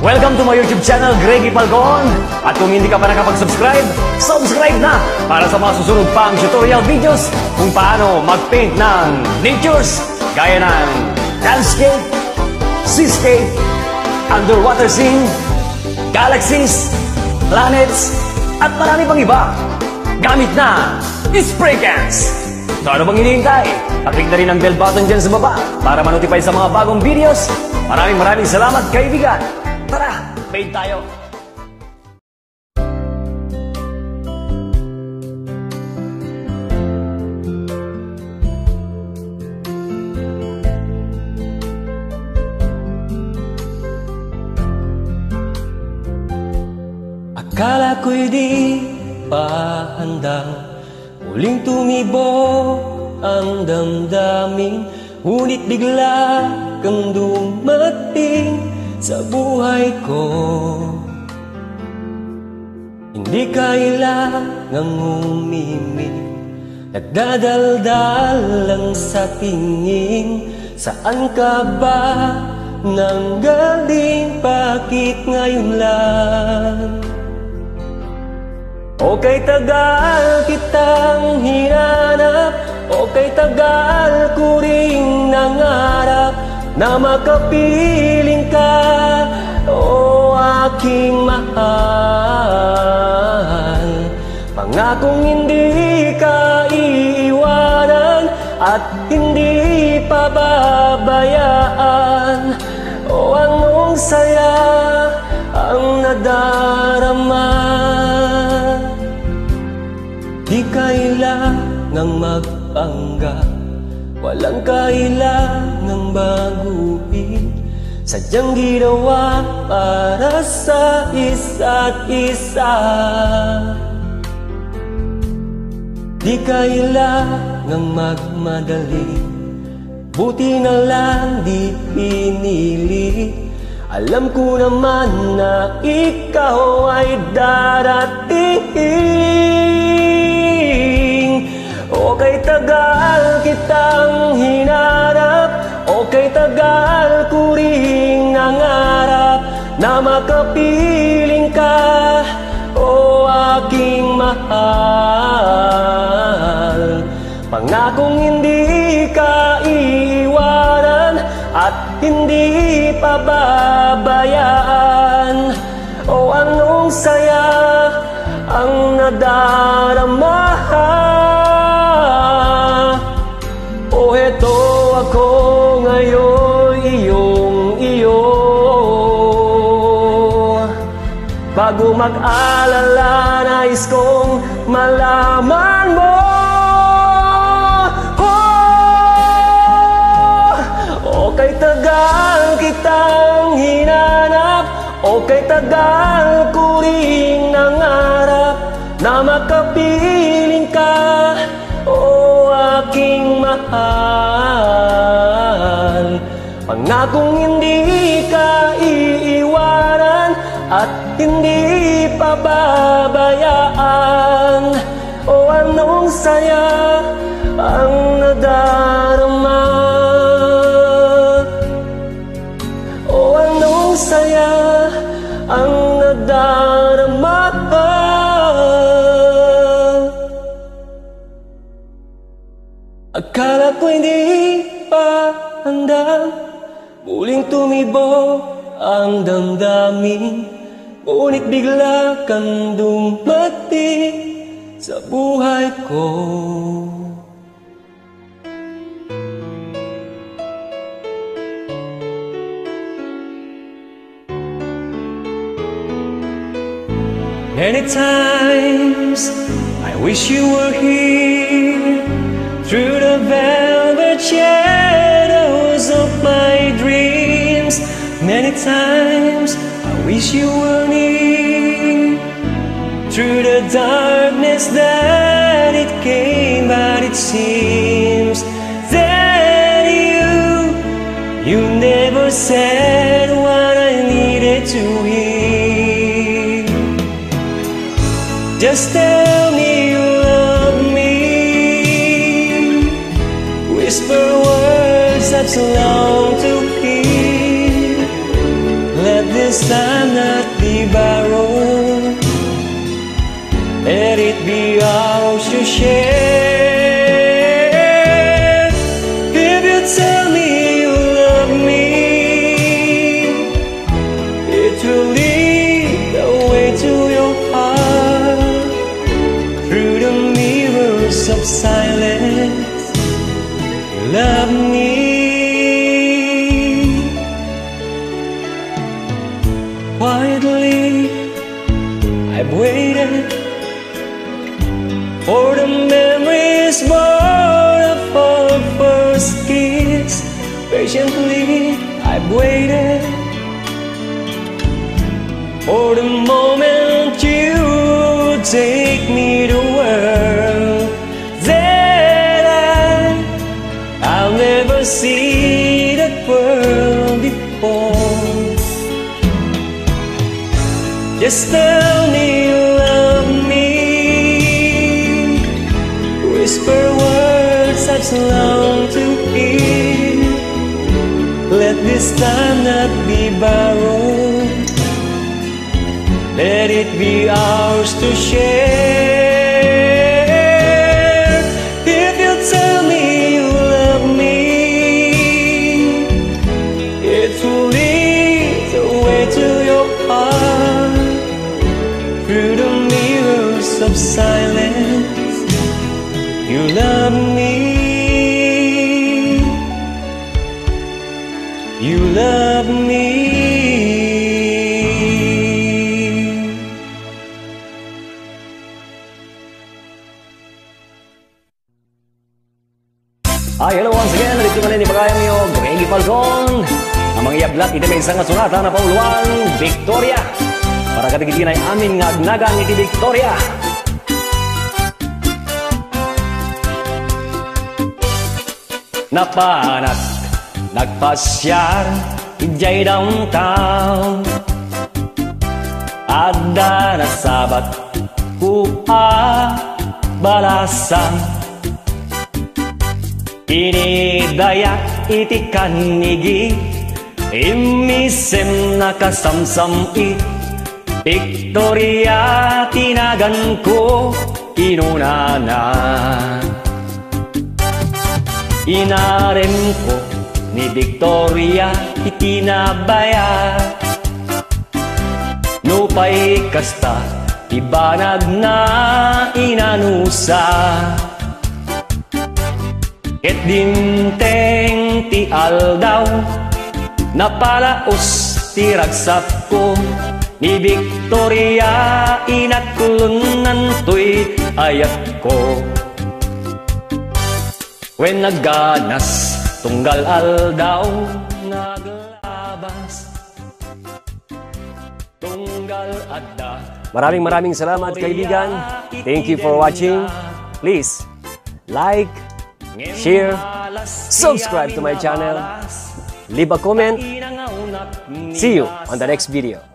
Welcome to my YouTube channel, Greggy Falcon. At kung hindi ka pa nakapag-subscribe, subscribe na para sa mga susunod pang tutorial videos kung paano mag-paint ng natures gaya ng landscape, seascape, underwater scene, galaxies, planets, at marami pang iba. Gamit na spray cans. So ano bang hinihintay? Paklik na rin ang bell button dyan sa baba para ma-notify sa mga bagong videos. Maraming salamat, kaibigan. Tara, paint tayo! Akala ko'y di pa handang muling tumibok ang damdamin, ngunit bigla kang dumating sa buhay ko. Hindi kailangang umimik, nagdadaldal lang sa tingin. Saan ka ba nanggaling? Bakit ngayon lang? Okay, tagal kitang hinanap, okay, tagal ko ring nangarap na makapiling ka, o aking mahal. Pangakong hindi ka iiwanan at hindi pababayaan. O anong saya ang nadarama. Di kailangang magpanggap, walang kailangang baguhin. Sadyang ginawa para sa isa't isa. Di kailangang magmadali, buti na lang di pinili. Alam ko naman na ikaw ay darating. Okay, tagal kitang hinarap, okay, tagal ko ring nangarap na makapiling ka, o aking mahal. Pangakong hindi ka iiwanan at hindi pababayaan. O anong saya ang nadarama. O eto ako ngayon, iyong-iyo. Bago mag-alala, nais kong malaman mo. Okay, tagal kitang hinanap, okay, tagal ko ring nangarap na makapiling ka, o aking mahal. Pangakong hindi ka iiwanan at hindi pababayaan. O anong saya ang nadarama. O anong saya ang nadarama. Akala ko hindi pa handang muling tumibo ang damdamin, ngunit bigla kang dumating sa buhay ko. Many times I wish you were here, through the velvet shadows of my dreams. Many times I wish you were near, through the darkness that it came. But it seems that you never said what I needed to hear. Just tell me you love me, whisper words that so long to hear. Let this this time not be borrowed. Let it be ours to share. If you tell me you love me, it will lead the way to your heart. Through the mirrors of silence, you love me. Quietly, I've waited for the memories born of our first kiss. Patiently, I've waited for the moment you take me to world that I'll never see that world before. Just tell me you love me, whisper words I've longed to hear. Let this time not be borrowed, let it be ours to share. If you tell me you love me, it will lead the way to your heart. Through the mirrors of silence, you love me, you love me. Hello once again, dito man ni Bagayang niyo, Greggy Falcon. Ang mga iablat, iti may isang kasulatan na pauluan, Victoria. Para katigitin ay amin nga agnagang iti Victoria. Napanak, nagpasyar, ijay downtown. Ada na sabat, balasan. Inidayak iti kanigi, imisem nakasamsam Victoria, tinagan ko, inunana. Inarem ko ni Victoria, itinabaya. Nupay kasta, ibanag na inanusa. Ket dinteng ti aldaw, napalaos ti ragsap ko. Ni Victoria, inakulunan to'y ayat ko. When nagganas, tunggal aldaw, naglabas. Tunggal adda. Maraming salamat kaibigan. Thank you for watching. Please, like, share, subscribe to my channel, leave a comment. See you on the next video.